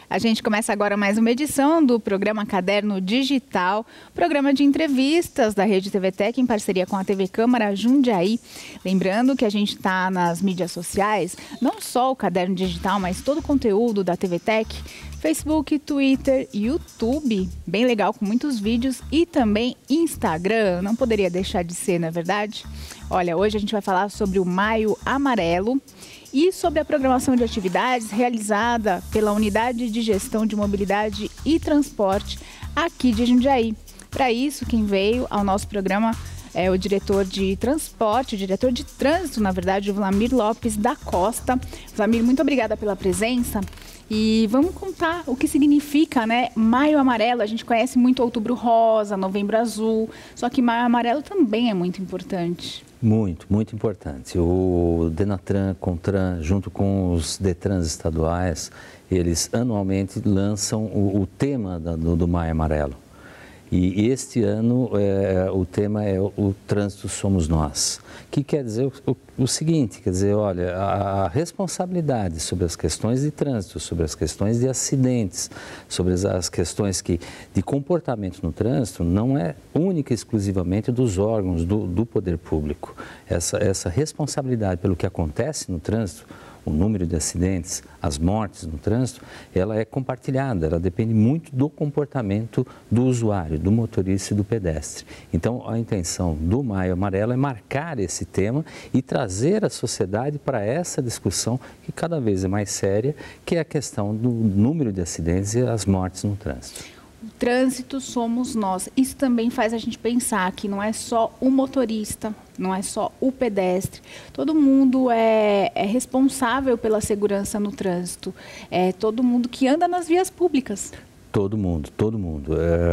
A gente começa agora mais uma edição do programa Caderno Digital, programa de entrevistas da Rede TVTech em parceria com a TV Câmara Jundiaí. Lembrando que a gente está nas mídias sociais, não só o Caderno Digital, mas todo o conteúdo da TVTech, Facebook, Twitter, YouTube, bem legal, com muitos vídeos, e também Instagram, não poderia deixar de ser, não é verdade? Olha, hoje a gente vai falar sobre o Maio Amarelo e sobre a programação de atividades realizada pela Unidade de Gestão de Mobilidade e Transporte aqui de Jundiaí. Para isso, quem veio ao nosso programa é o diretor de transporte, o diretor de trânsito, na verdade, o Vlamir Lopes da Costa. Vlamir, muito obrigada pela presença. E vamos contar o que significa, né, Maio Amarelo. A gente conhece muito Outubro Rosa, Novembro Azul, só que Maio Amarelo também é muito importante. Muito importante. O Denatran, Contran, junto com os Detrans estaduais, eles anualmente lançam o tema do Maio Amarelo. E este ano o tema é o Trânsito Somos Nós, que quer dizer o seguinte, quer dizer, olha, a responsabilidade sobre as questões de trânsito, sobre as questões de acidentes, sobre as questões de comportamento no trânsito, não é única e exclusivamente dos órgãos do poder público. Essa responsabilidade pelo que acontece no trânsito, o número de acidentes, as mortes no trânsito, ela é compartilhada, ela depende muito do comportamento do usuário, do motorista e do pedestre. Então, a intenção do Maio Amarelo é marcar esse tema e trazer a sociedade para essa discussão que cada vez é mais séria, que é a questão do número de acidentes e as mortes no trânsito. O trânsito somos nós. Isso também faz a gente pensar que não é só o motorista, não é só o pedestre. Todo mundo é responsável pela segurança no trânsito. É todo mundo que anda nas vias públicas. Todo mundo, todo mundo.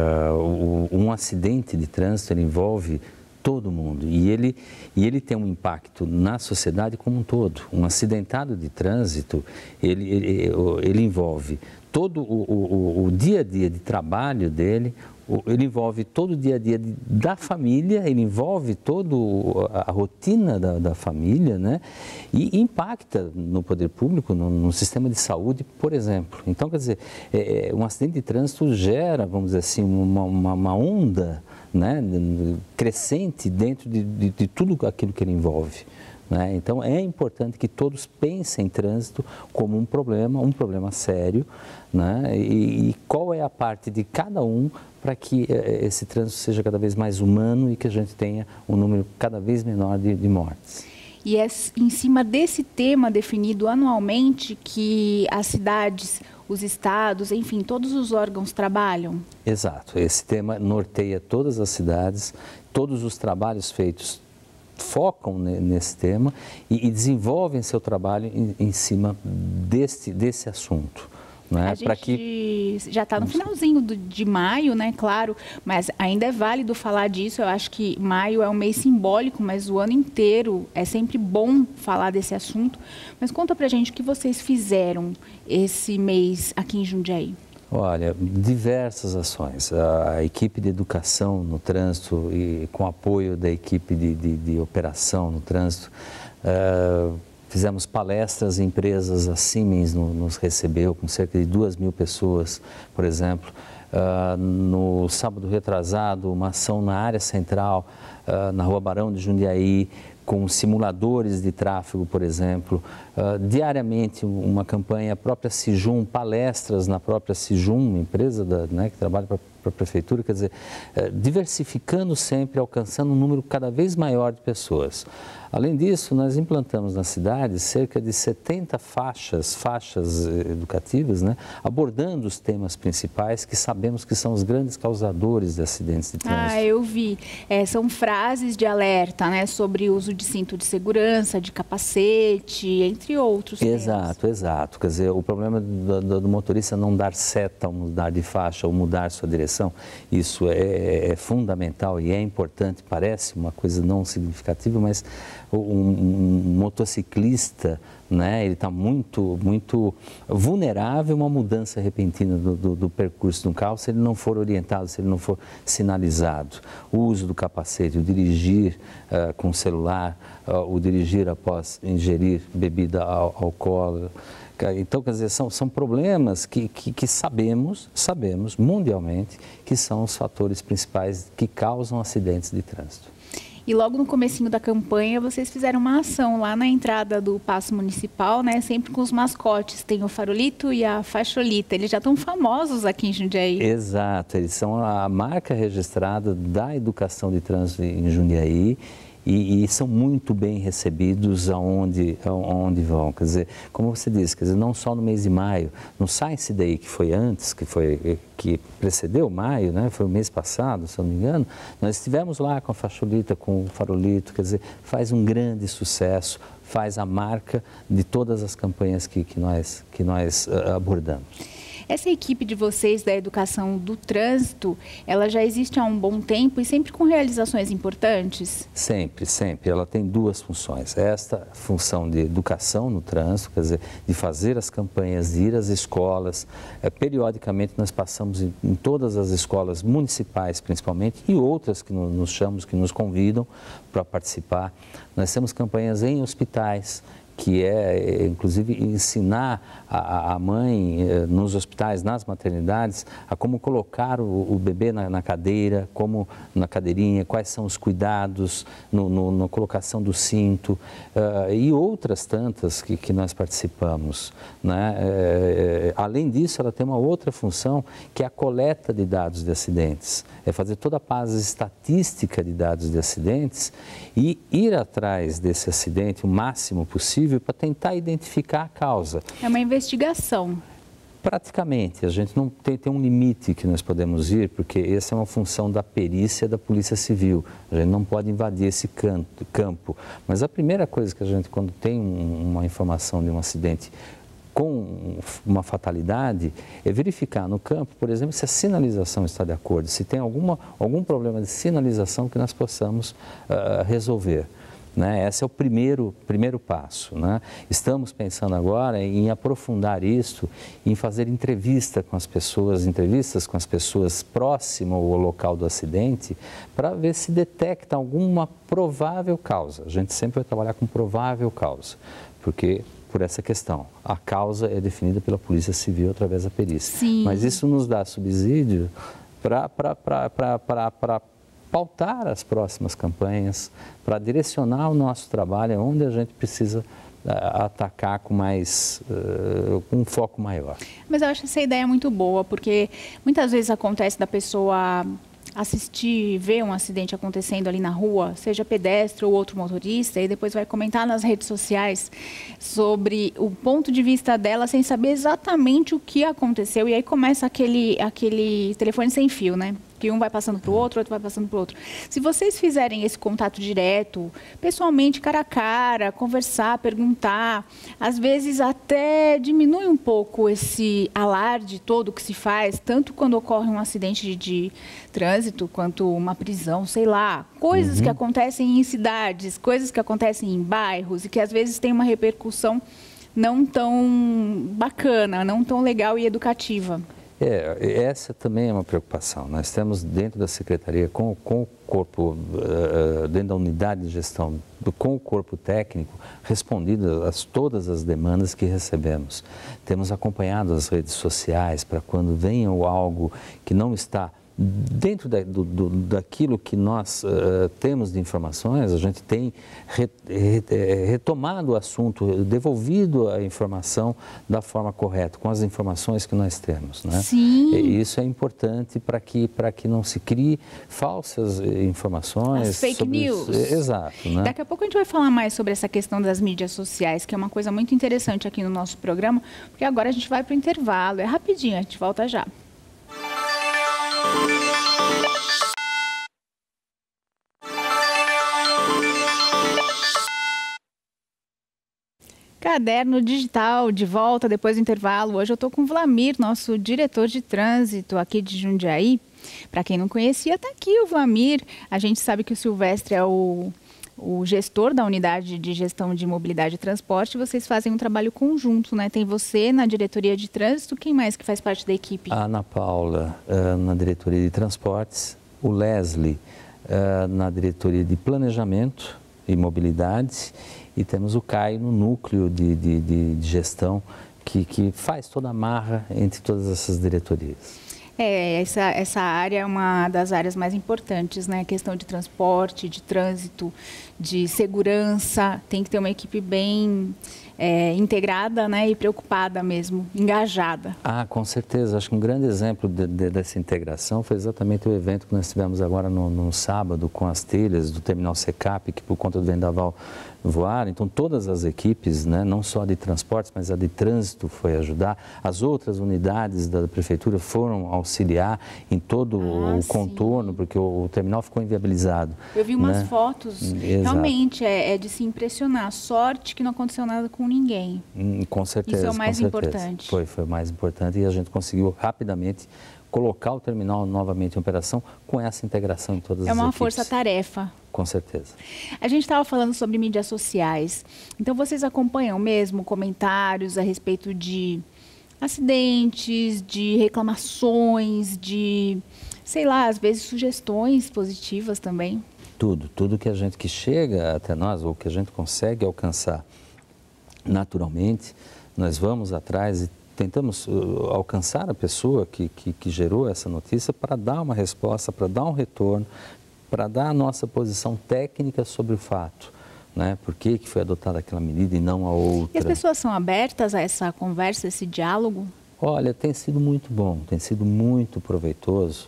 Um acidente de trânsito, ele envolve todo mundo e ele tem um impacto na sociedade como um todo. Um acidentado de trânsito, ele envolve todo o dia a dia de trabalho dele, ele envolve todo o dia a dia da família, ele envolve toda a rotina da família, né? E impacta no poder público, no sistema de saúde, por exemplo. Então, quer dizer, um acidente de trânsito gera, vamos dizer assim, uma onda, né, crescente dentro de tudo aquilo que ele envolve. Né? Então, é importante que todos pensem em trânsito como um problema sério, né? E qual é a parte de cada um para que esse trânsito seja cada vez mais humano e que a gente tenha um número cada vez menor de mortes. E é em cima desse tema definido anualmente que as cidades, os estados, enfim, todos os órgãos trabalham? Exato. Esse tema norteia todas as cidades, todos os trabalhos feitos focam nesse tema e desenvolvem seu trabalho em cima desse assunto. Né? A gente já está no finalzinho de maio, né? Claro, mas ainda é válido falar disso. Eu acho que maio é um mês simbólico, mas o ano inteiro é sempre bom falar desse assunto. Mas conta pra gente o que vocês fizeram esse mês aqui em Jundiaí. Olha, diversas ações. A equipe de educação no trânsito e com apoio da equipe de operação no trânsito, fizemos palestras em empresas, a Siemens nos recebeu com cerca de 2.000 pessoas, por exemplo. No sábado retrasado, uma ação na área central, na Rua Barão de Jundiaí, com simuladores de tráfego, por exemplo. Diariamente, uma campanha, a própria Sijum, palestras na própria Sijum, empresa que trabalha para a prefeitura, quer dizer, diversificando sempre, alcançando um número cada vez maior de pessoas. Além disso, nós implantamos na cidade cerca de 70 faixas educativas, né, abordando os temas principais que sabemos que são os grandes causadores de acidentes de trânsito. Eu vi. São frases de alerta, né, sobre o uso de cinto de segurança, de capacete, entre outros temas. Exato. Quer dizer, o problema do motorista não dar seta ao mudar de faixa ou mudar sua direção, isso é fundamental e é importante, parece uma coisa não significativa, mas um motociclista, né, ele está muito vulnerável a uma mudança repentina do percurso de um carro se ele não for orientado, se ele não for sinalizado. O uso do capacete, o dirigir com o celular, o dirigir após ingerir bebida alcoólica, Então, quer dizer, são problemas que sabemos mundialmente que são os fatores principais que causam acidentes de trânsito. E logo no comecinho da campanha, vocês fizeram uma ação lá na entrada do Paço Municipal, né? Sempre com os mascotes. Tem o Farolito e a Faixolita. Eles já estão famosos aqui em Jundiaí. Exato, eles são a marca registrada da educação de trânsito em Jundiaí. E são muito bem recebidos aonde vão. Quer dizer, como você disse, quer dizer, não só no mês de maio, no Science Day, que foi antes, que precedeu maio, né? Foi o mês passado, se eu não me engano, nós estivemos lá com a Faixolita, com o Farolito, quer dizer, faz um grande sucesso, faz a marca de todas as campanhas que nós abordamos. Essa equipe de vocês da educação do trânsito, ela já existe há um bom tempo e sempre com realizações importantes? Sempre, sempre. Ela tem duas funções. Esta função de educação no trânsito, quer dizer, de fazer as campanhas, de ir às escolas. Periodicamente nós passamos em todas as escolas municipais, principalmente, e outras que nos chamam, que nos convidam para participar. Nós temos campanhas em hospitais, que é, inclusive, ensinar a mãe nos hospitais, nas maternidades, a como colocar o bebê na cadeira, como na cadeirinha, quais são os cuidados na colocação do cinto e outras tantas que nós participamos, né? Além disso, ela tem uma outra função, que é a coleta de dados de acidentes, é fazer toda a base estatística de dados de acidentes e ir atrás desse acidente o máximo possível para tentar identificar a causa. É uma investigação. Praticamente, a gente não tem um limite que nós podemos ir, porque essa é uma função da perícia da Polícia Civil. A gente não pode invadir esse campo. Mas a primeira coisa que a gente, quando tem uma informação de um acidente com uma fatalidade, é verificar no campo, por exemplo, se a sinalização está de acordo, se tem algum problema de sinalização que nós possamos resolver. Né? Esse é o primeiro passo. Né? Estamos pensando agora em aprofundar isso, em fazer entrevistas com as pessoas próximas ao local do acidente, para ver se detecta alguma provável causa. A gente sempre vai trabalhar com provável causa, porque por essa questão, a causa é definida pela Polícia Civil através da perícia. Sim. Mas isso nos dá subsídio para pautar as próximas campanhas, para direcionar o nosso trabalho onde a gente precisa atacar com um foco maior. Mas eu acho essa ideia muito boa, porque muitas vezes acontece da pessoa assistir, ver um acidente acontecendo ali na rua, seja pedestre ou outro motorista, e depois vai comentar nas redes sociais sobre o ponto de vista dela sem saber exatamente o que aconteceu, e aí começa aquele telefone sem fio, né? Que um vai passando para o outro vai passando para o outro. Se vocês fizerem esse contato direto, pessoalmente, cara a cara, conversar, perguntar, às vezes até diminui um pouco esse alarde todo que se faz, tanto quando ocorre um acidente de trânsito, quanto uma prisão, sei lá, coisas que acontecem em cidades, coisas que acontecem em bairros e que às vezes tem uma repercussão não tão bacana, não tão legal e educativa. Essa também é uma preocupação. Nós temos dentro da Secretaria, com o corpo, dentro da unidade de gestão, com o corpo técnico, respondido a todas as demandas que recebemos. Temos acompanhado as redes sociais para quando venha algo que não está dentro daquilo que nós temos de informações, a gente tem retomado o assunto, devolvido a informação da forma correta, com as informações que nós temos. Né? Sim. E isso é importante para que não se crie falsas informações. As fake news. Exato. Né? Daqui a pouco a gente vai falar mais sobre essa questão das mídias sociais, que é uma coisa muito interessante aqui no nosso programa, porque agora a gente vai para o intervalo, é rapidinho, a gente volta já. Caderno Digital, de volta depois do intervalo. Hoje eu estou com o Vlamir, nosso diretor de trânsito aqui de Jundiaí. Para quem não conhecia, está aqui o Vlamir. A gente sabe que o Silvestre é o gestor da unidade de gestão de mobilidade e transporte. Vocês fazem um trabalho conjunto, né? Tem você na diretoria de trânsito, quem mais que faz parte da equipe? A Ana Paula na diretoria de transportes, o Leslie na diretoria de planejamento e mobilidade, e temos o Caio no núcleo de gestão, que faz toda a marra entre todas essas diretorias. Essa área é uma das áreas mais importantes, né? A questão de transporte, de trânsito, de segurança, tem que ter uma equipe bem integrada, né? E preocupada mesmo, engajada. Com certeza. Acho que um grande exemplo dessa integração foi exatamente o evento que nós tivemos agora no sábado com as telhas do Terminal Secap, que por conta do vendaval voaram. Então, todas as equipes, né, não só de transportes, mas a de trânsito foi ajudar. As outras unidades da prefeitura foram auxiliar em todo o contorno, porque o terminal ficou inviabilizado. Eu vi umas né? fotos, Exato. realmente é de se impressionar. Sorte que não aconteceu nada com ninguém. Com certeza. Isso é o mais importante. Foi o mais importante e a gente conseguiu rapidamente colocar o terminal novamente em operação com essa integração em todas as equipes. É uma força-tarefa. Com certeza. A gente estava falando sobre mídias sociais. Então, vocês acompanham mesmo comentários a respeito de acidentes, de reclamações, de, sei lá, às vezes sugestões positivas também? Tudo que chega até nós, ou que a gente consegue alcançar naturalmente, nós vamos atrás e tentamos alcançar a pessoa que gerou essa notícia para dar uma resposta, para dar um retorno, para dar a nossa posição técnica sobre o fato, né? Por que foi adotada aquela medida e não a outra. E as pessoas são abertas a essa conversa, esse diálogo? Olha, tem sido muito bom, tem sido muito proveitoso,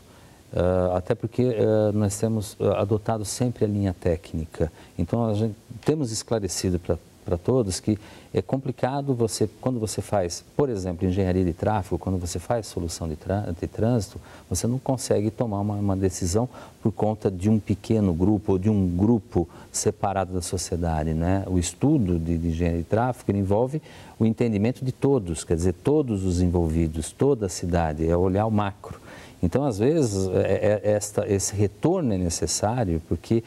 até porque nós temos adotado sempre a linha técnica. Então, temos esclarecido para todos que é complicado quando você faz, por exemplo, engenharia de tráfego, quando você faz solução de trânsito, você não consegue tomar uma decisão por conta de um pequeno grupo ou de um grupo separado da sociedade, né? O estudo de engenharia de tráfego envolve o entendimento de todos, quer dizer, todos os envolvidos, toda a cidade, é olhar o macro. Então, às vezes, esse retorno é necessário porque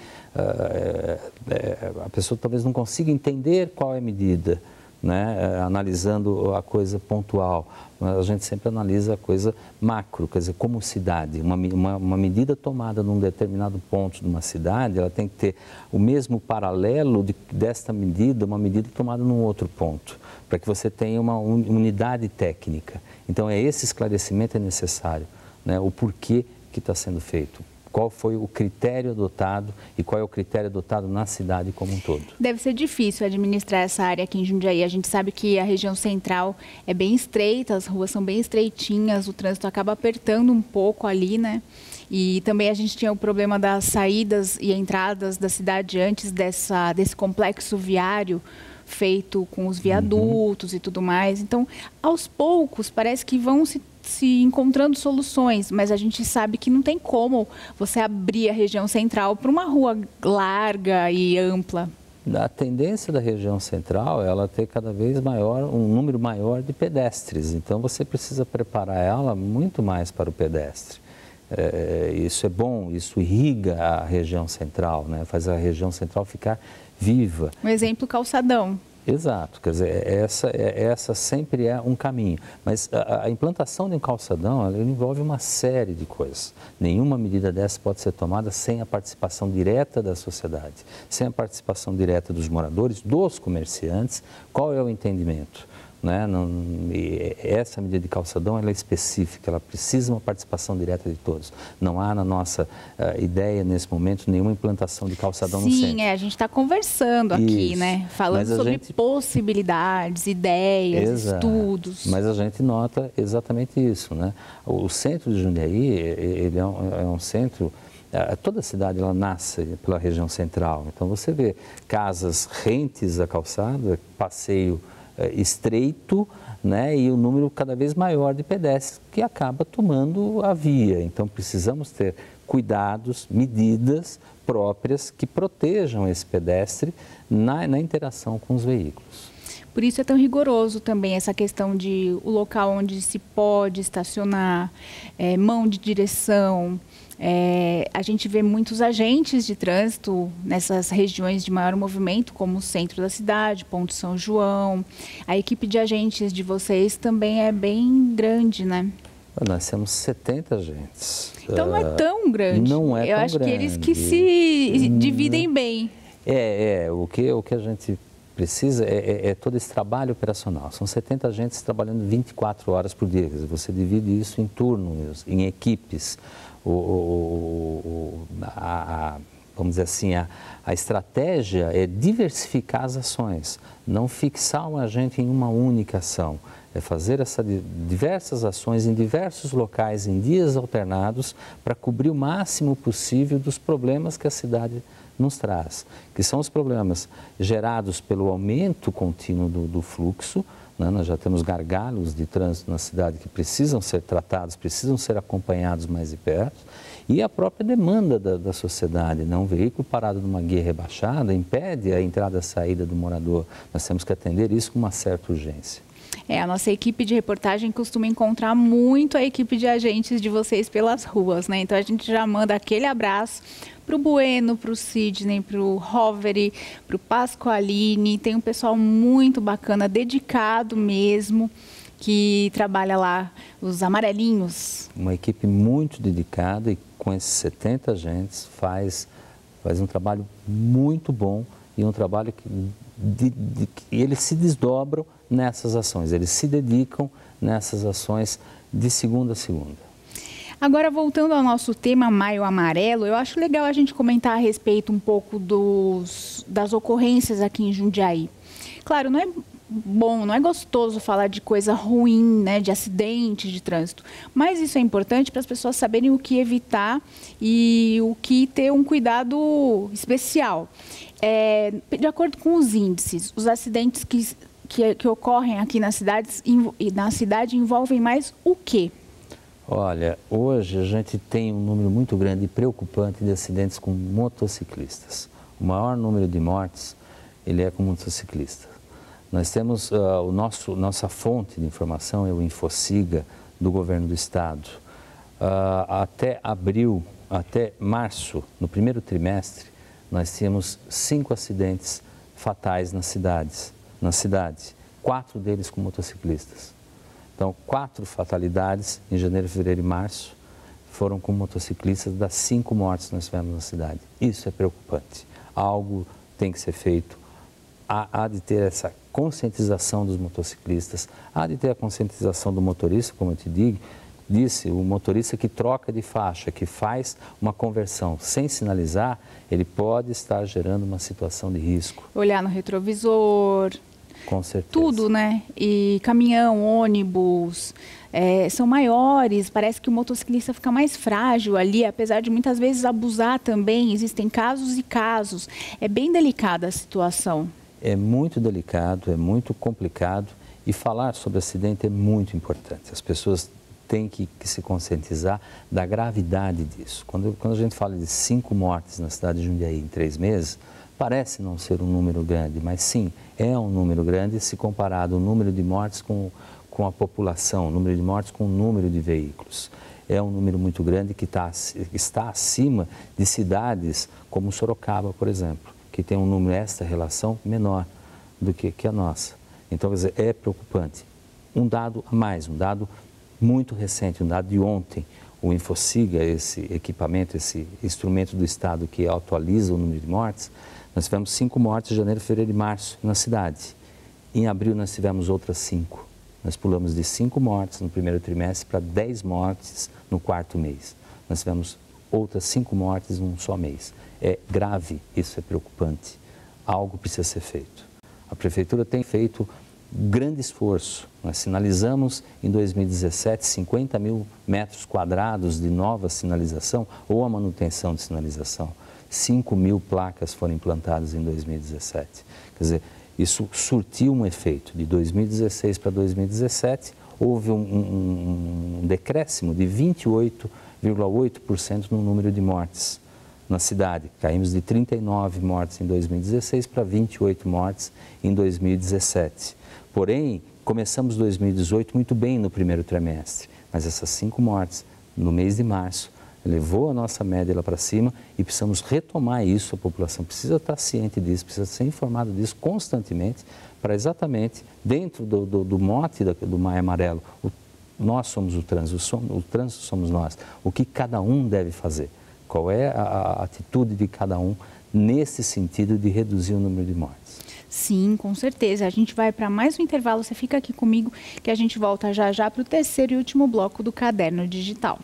a pessoa talvez não consiga entender qual é a medida, né? Analisando a coisa pontual. A gente sempre analisa a coisa macro, quer dizer, como cidade. Uma medida tomada num determinado ponto de uma cidade, ela tem que ter o mesmo paralelo desta medida, uma medida tomada num outro ponto, para que você tenha uma unidade técnica. Então, esse esclarecimento é necessário. Né, o porquê que está sendo feito, qual foi o critério adotado e qual é o critério adotado na cidade como um todo. Deve ser difícil administrar essa área aqui em Jundiaí. A gente sabe que a região central é bem estreita, as ruas são bem estreitinhas, o trânsito acaba apertando um pouco ali, né? E também a gente tinha o problema das saídas e entradas da cidade antes desse complexo viário feito com os viadutos e tudo mais. Então, aos poucos, parece que vão se encontrando soluções, mas a gente sabe que não tem como você abrir a região central para uma rua larga e ampla. A tendência da região central é ela ter cada vez um número maior de pedestres, então você precisa preparar ela muito mais para o pedestre. Isso é bom, isso irriga a região central, né? Faz a região central ficar viva. Um exemplo, calçadão. Exato, quer dizer, essa sempre é um caminho, mas a implantação de um calçadão ela envolve uma série de coisas. Nenhuma medida dessa pode ser tomada sem a participação direta da sociedade, sem a participação direta dos moradores, dos comerciantes. Qual é o entendimento? Né? Essa medida de calçadão ela é específica, ela precisa de uma participação direta de todos. Não há na nossa ideia, nesse momento, nenhuma implantação de calçadão no centro. Sim, a gente está conversando aqui, né? Falando sobre possibilidades, ideias, estudos. Mas a gente nota exatamente isso, né? O centro de Jundiaí, ele é um centro... Toda a cidade ela nasce pela região central. Então, você vê casas rentes à calçada, passeio estreito, né, e um número cada vez maior de pedestres que acaba tomando a via. Então, precisamos ter cuidados, medidas próprias que protejam esse pedestre na interação com os veículos. Por isso é tão rigoroso também essa questão de o local onde se pode estacionar, mão de direção. A gente vê muitos agentes de trânsito nessas regiões de maior movimento, como o centro da cidade, Ponte São João. A equipe de agentes de vocês também é bem grande, né? Nós temos 70 agentes. Então não é tão grande. Não é tão grande. Eu acho que eles que se dividem bem. O que a gente precisa é todo esse trabalho operacional. São 70 agentes trabalhando 24 horas por dia. Quer dizer, você divide isso em turnos, em equipes. Vamos dizer assim, a estratégia é diversificar as ações, não fixar um agente em uma única ação. É fazer diversas ações em diversos locais, em dias alternados, para cobrir o máximo possível dos problemas que a cidade nos traz, que são os problemas gerados pelo aumento contínuo do fluxo, né? Nós já temos gargalos de trânsito na cidade que precisam ser tratados, precisam ser acompanhados mais de perto, e a própria demanda da sociedade, né? Um veículo parado numa guia rebaixada impede a entrada e a saída do morador. Nós temos que atender isso com uma certa urgência. A nossa equipe de reportagem costuma encontrar muito a equipe de agentes de vocês pelas ruas, né? Então a gente já manda aquele abraço para o Bueno, para o Sidney, para o Roveri, para o Pasqualini. Tem um pessoal muito bacana, dedicado mesmo, que trabalha lá, os amarelinhos. Uma equipe muito dedicada e com esses 70 agentes faz um trabalho muito bom e um trabalho que eles se desdobram nessas ações, eles se dedicam nessas ações de segunda a segunda. Agora, voltando ao nosso tema Maio Amarelo, eu acho legal a gente comentar a respeito um pouco das ocorrências aqui em Jundiaí. Claro, não é bom, não é gostoso falar de coisa ruim, né, de acidente de trânsito, mas isso é importante para as pessoas saberem o que evitar e o que ter um cuidado especial. De acordo com os índices, os acidentes que ocorrem aqui na cidade envolvem mais o quê? Olha, hoje a gente tem um número muito grande e preocupante de acidentes com motociclistas. O maior número de mortes, ele é com motociclistas. Nós temos nossa fonte de informação é o Infociga do governo do estado. Até abril, até março, no primeiro trimestre, nós tínhamos 5 acidentes fatais na cidade, 4 deles com motociclistas. Então, 4 fatalidades em janeiro, fevereiro e março foram com motociclistas das 5 mortes que nós tivemos na cidade. Isso é preocupante. Algo tem que ser feito. Há de ter essa conscientização dos motociclistas, há de ter a conscientização do motorista, como eu te disse, o motorista que troca de faixa, que faz uma conversão sem sinalizar, ele pode estar gerando uma situação de risco. Olhar no retrovisor. Com certeza. Tudo, né? E caminhão, ônibus, são maiores, parece que o motociclista fica mais frágil ali, apesar de muitas vezes abusar também, existem casos e casos. É bem delicada a situação. É muito delicado, é muito complicado e falar sobre acidente é muito importante. As pessoas têm que se conscientizar da gravidade disso. Quando a gente fala de 5 mortes na cidade de Jundiaí em 3 meses, parece não ser um número grande, mas sim, é um número grande se comparado o número de mortes com a população, o número de mortes com o número de veículos. É um número muito grande que está acima de cidades como Sorocaba, por exemplo, que tem um número, esta relação, menor do que a nossa. Então, quer dizer, é preocupante. Um dado a mais, um dado muito recente, um dado de ontem, o Infociga, esse equipamento, esse instrumento do Estado que atualiza o número de mortes, nós tivemos 5 mortes em janeiro, fevereiro e março na cidade. Em abril nós tivemos outras 5. Nós pulamos de 5 mortes no primeiro trimestre para 10 mortes no 4º mês. Nós tivemos outras 5 mortes num só mês. É grave, isso é preocupante. Algo precisa ser feito. A Prefeitura tem feito grande esforço. Nós sinalizamos em 2017 50 mil metros quadrados de nova sinalização ou a manutenção de sinalização. 5 mil placas foram implantadas em 2017. Quer dizer, isso surtiu um efeito. De 2016 para 2017, houve um decréscimo de 28,8% no número de mortes na cidade. Caímos de 39 mortes em 2016 para 28 mortes em 2017. Porém, começamos 2018 muito bem no primeiro trimestre, mas essas 5 mortes no mês de março levou a nossa média lá para cima e precisamos retomar isso. A população precisa estar ciente disso, precisa ser informado disso constantemente para exatamente, dentro do mote do Maio Amarelo, nós somos o trânsito somos nós. O que cada um deve fazer? Qual é a atitude de cada um nesse sentido de reduzir o número de mortes? Sim, com certeza. A gente vai para mais um intervalo. Você fica aqui comigo que a gente volta já já para o terceiro e último bloco do Caderno Digital.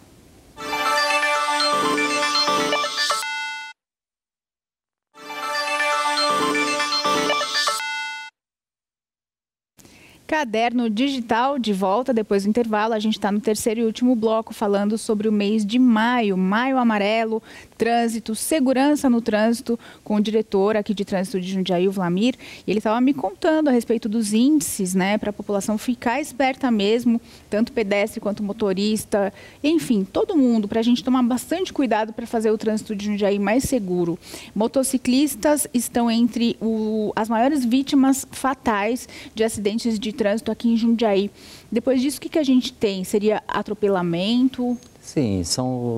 Caderno Digital, de volta depois do intervalo. A gente está no terceiro e último bloco falando sobre o mês de maio, Maio Amarelo, trânsito, segurança no trânsito, com o diretor aqui de trânsito de Jundiaí, o Vlamir. E ele estava me contando a respeito dos índices, né, para a população ficar esperta mesmo, tanto pedestre quanto motorista, enfim, todo mundo, para a gente tomar bastante cuidado para fazer o trânsito de Jundiaí mais seguro. Motociclistas estão entre as maiores vítimas fatais de acidentes de trânsito aqui em Jundiaí. Depois disso, o que a gente tem? Seria atropelamento? Sim, são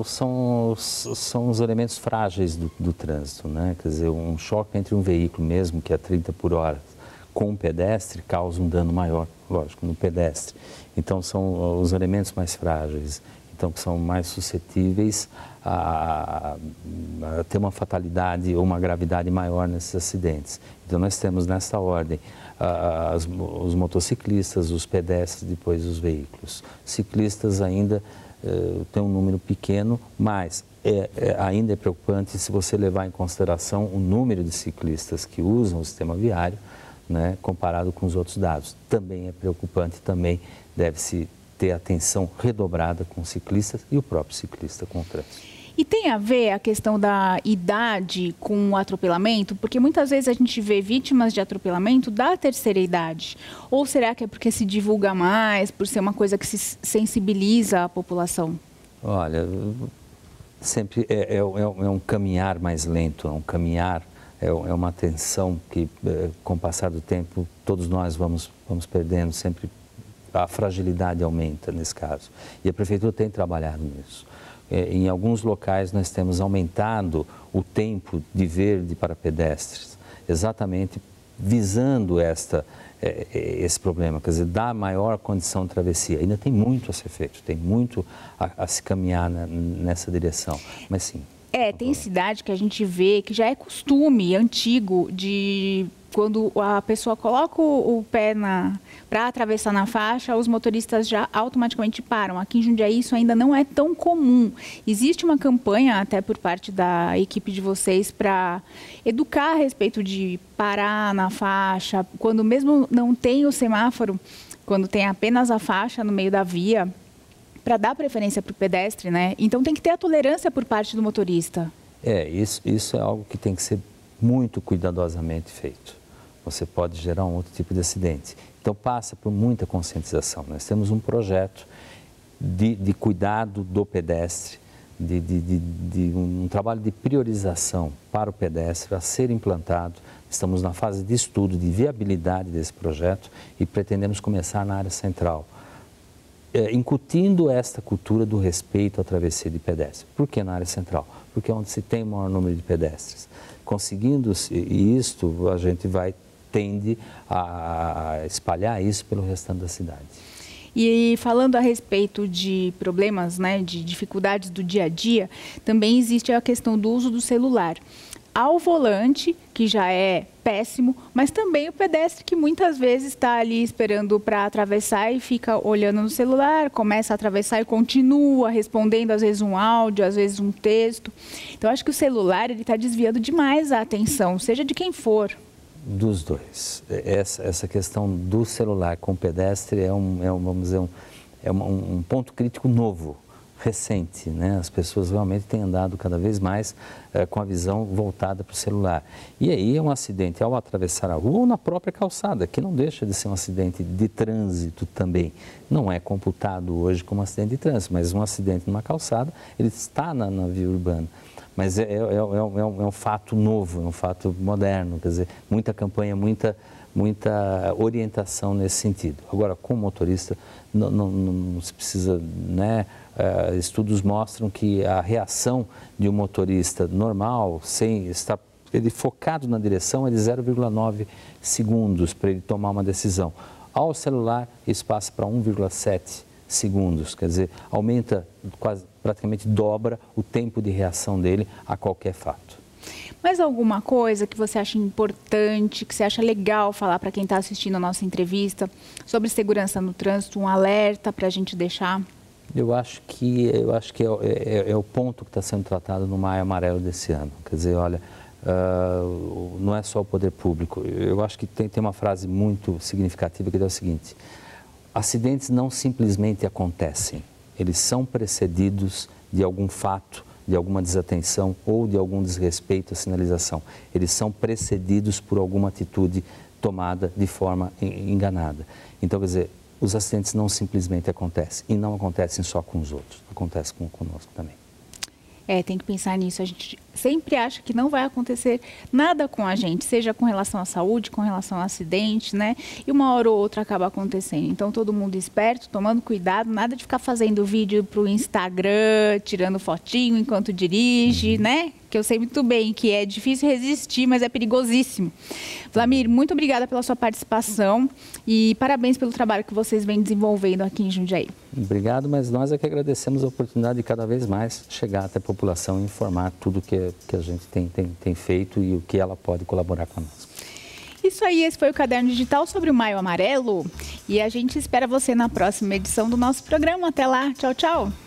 os elementos frágeis do trânsito, né? Quer dizer, um choque entre um veículo mesmo, que é 30 por hora, com um pedestre, causa um dano maior, lógico, no pedestre. Então, são os elementos mais frágeis, então, que são mais suscetíveis a ter uma fatalidade ou uma gravidade maior nesses acidentes. Então, nós temos nessa ordem os motociclistas, os pedestres, depois os veículos. Ciclistas ainda tem um número pequeno, mas ainda é preocupante se você levar em consideração o número de ciclistas que usam o sistema viário, né, comparado com os outros dados. Também é preocupante, também deve-se ter atenção redobrada com os ciclistas e o próprio ciclista com o trânsito. E tem a ver a questão da idade com o atropelamento? Porque muitas vezes a gente vê vítimas de atropelamento da terceira idade. Ou será que é porque se divulga mais, por ser uma coisa que se sensibiliza a população? Olha, sempre é um caminhar mais lento, é um caminhar, é uma atenção que, com o passar do tempo, todos nós vamos perdendo, sempre a fragilidade aumenta nesse caso. E a Prefeitura tem trabalhado nisso. Em alguns locais nós temos aumentado o tempo de verde para pedestres, exatamente visando esse problema, quer dizer, dar maior condição de travessia. Ainda tem muito a ser feito, tem muito a se caminhar nessa direção, mas sim. Tem cidade que a gente vê que já é costume antigo de quando a pessoa coloca o pé para atravessar na faixa, os motoristas já automaticamente param. Aqui em Jundiaí isso ainda não é tão comum. Existe uma campanha até por parte da equipe de vocês para educar a respeito de parar na faixa, quando mesmo não tem o semáforo, quando tem apenas a faixa no meio da via, para dar preferência para o pedestre, né? Então tem que ter a tolerância por parte do motorista. Isso é algo que tem que ser muito cuidadosamente feito. Você pode gerar um outro tipo de acidente. Então passa por muita conscientização. Nós temos um projeto de cuidado do pedestre, de um trabalho de priorização para o pedestre a ser implantado. Estamos na fase de estudo de viabilidade desse projeto e pretendemos começar na área central, incutindo esta cultura do respeito à travessia de pedestre. Por que na área central? Porque é onde se tem o maior número de pedestres. Conseguindo isto, a gente tende a espalhar isso pelo restante da cidade. E falando a respeito de problemas, né, de dificuldades do dia a dia, também existe a questão do uso do celular. Ao volante, que já é péssimo, mas também o pedestre que muitas vezes está ali esperando para atravessar e fica olhando no celular, começa a atravessar e continua respondendo, às vezes um áudio, às vezes um texto. Então, acho que o celular está desviando demais a atenção, seja de quem for. Dos dois. Essa questão do celular com o pedestre vamos dizer, um ponto crítico novo, recente, né? As pessoas realmente têm andado cada vez mais com a visão voltada para o celular. E aí é um acidente ao atravessar a rua ou na própria calçada, que não deixa de ser um acidente de trânsito também. Não é computado hoje como um acidente de trânsito, mas um acidente numa calçada, ele está na via urbana. Mas é um fato novo, é um fato moderno, quer dizer, muita campanha, muita orientação nesse sentido. Agora, com o motorista, não se precisa, né? Estudos mostram que a reação de um motorista normal, sem estar ele focado na direção, é de 0,9 segundos para ele tomar uma decisão. Ao celular, isso passa para 1,7 segundos, quer dizer, aumenta praticamente dobra o tempo de reação dele a qualquer fato. Mais alguma coisa que você acha importante, que você acha legal falar para quem está assistindo a nossa entrevista sobre segurança no trânsito, um alerta para a gente deixar? Eu acho que é o ponto que está sendo tratado no Maio Amarelo desse ano. Quer dizer, olha, não é só o poder público. Eu acho que tem uma frase muito significativa que é o seguinte: acidentes não simplesmente acontecem, eles são precedidos de algum fato, de alguma desatenção ou de algum desrespeito à sinalização. Eles são precedidos por alguma atitude tomada de forma enganada. Então, quer dizer, os acidentes não simplesmente acontecem, e não acontecem só com os outros, acontece conosco também. Tem que pensar nisso. A gente sempre acha que não vai acontecer nada com a gente, seja com relação à saúde, com relação ao acidente, né? E uma hora ou outra acaba acontecendo. Então, todo mundo esperto, tomando cuidado, nada de ficar fazendo vídeo para o Instagram, tirando fotinho enquanto dirige, né? Que eu sei muito bem que é difícil resistir, mas é perigosíssimo. Vlamir, muito obrigada pela sua participação e parabéns pelo trabalho que vocês vêm desenvolvendo aqui em Jundiaí. Obrigado, mas nós é que agradecemos a oportunidade de cada vez mais chegar até a população e informar tudo que a gente tem feito e o que ela pode colaborar conosco. Isso aí, esse foi o Caderno Digital sobre o Maio Amarelo e a gente espera você na próxima edição do nosso programa. Até lá, tchau, tchau!